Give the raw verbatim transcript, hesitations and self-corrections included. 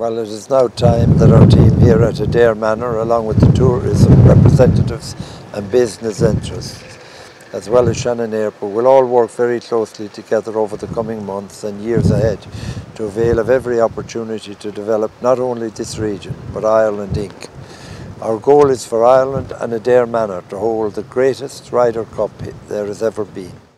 Well, it is now time that our team here at Adare Manor, along with the tourism representatives and business interests, as well as Shannon Airport, will all work very closely together over the coming months and years ahead to avail of every opportunity to develop not only this region, but Ireland Incorporated. Our goal is for Ireland and Adare Manor to hold the greatest Ryder Cup there has ever been.